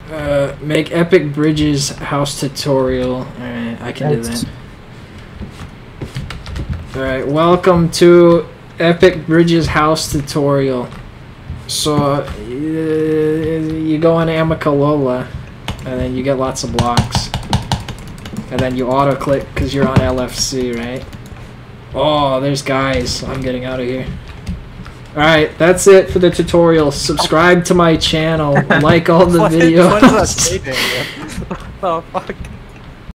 Make epic bridges house tutorial. Alright, I can do that. Alright, welcome to epic bridges house tutorial. So, you go on Amicalola, and then you get lots of blocks. And then you auto-click because you're on LFC, right? Oh, there's guys. I'm getting out of here. Alright, that's it for the tutorial. Subscribe to my channel. Like all the videos. What is that? What the fuck?